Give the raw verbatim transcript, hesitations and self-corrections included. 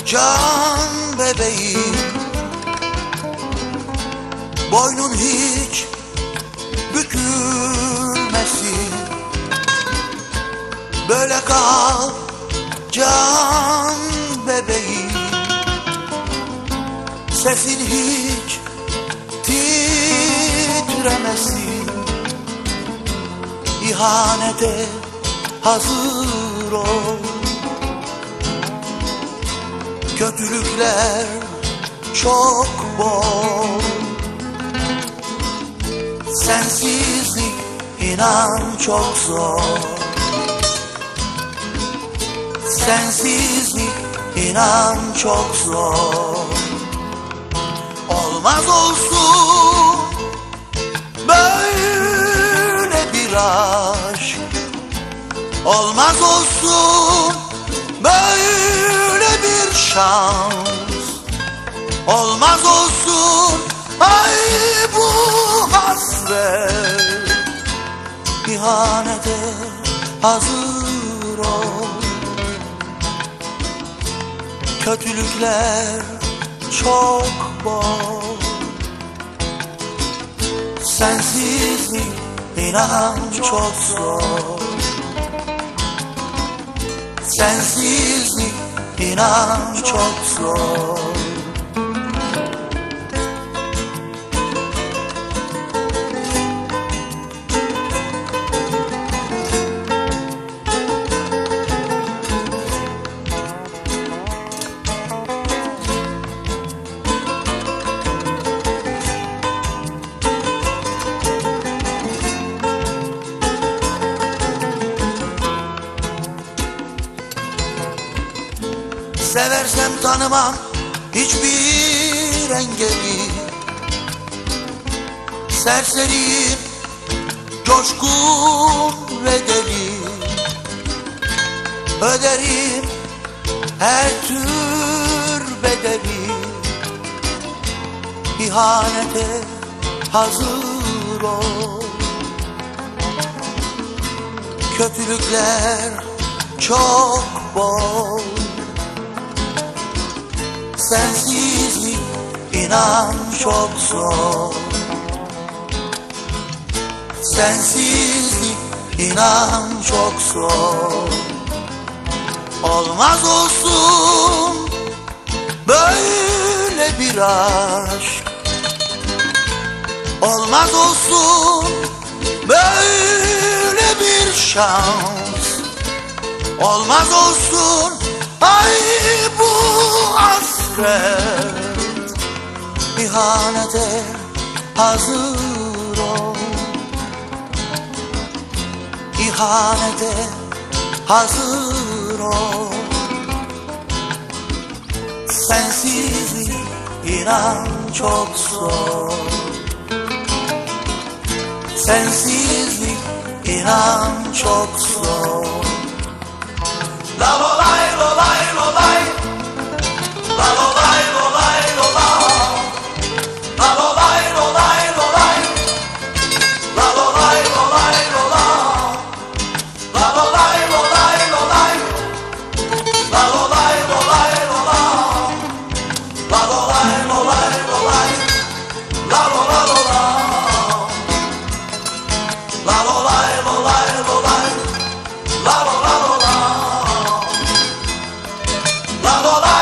can bebeğim, boynun hiç bükülmesin. Böyle kal can bebeğim, sesin hiç titremesin. İhanete hazır ol, kötülükler çok bol. Sensizlik inan çok zor, sensizlik inan çok zor. Olmaz olsun böyle bir aşk, olmaz olsun böyle bir şans, olmaz olsun ay bu hasret. İhanete hazır ol, kötülükler çok bol. Sensizlik inan çok zor, sensizlik inan çok zor. Seversem tanımam hiçbir engeli, serseriyim, coşkun ve deli. Öderim her tür bedeli, İhanete hazır ol, kötülükler çok bol. Sensizlik inan çok zor, sensizlik inan çok zor. Olmaz olsun böyle bir aşk, olmaz olsun böyle bir şans, olmaz olsun ay bu hasret. İhanete hazır ol, İhanete hazır ol. Sensizlik inan çok zor, sensizlik inan çok zor. La lolay lolay lolay, la lolay lolay lolay, la lolay lolay lolay, la lolay lolay lolay, la lolay lolay lolay, la lolay lolay lolay, la lolay lolay lolay, la lolay lolay, la lolay lolay lolay, la lolay lolay, la lolay.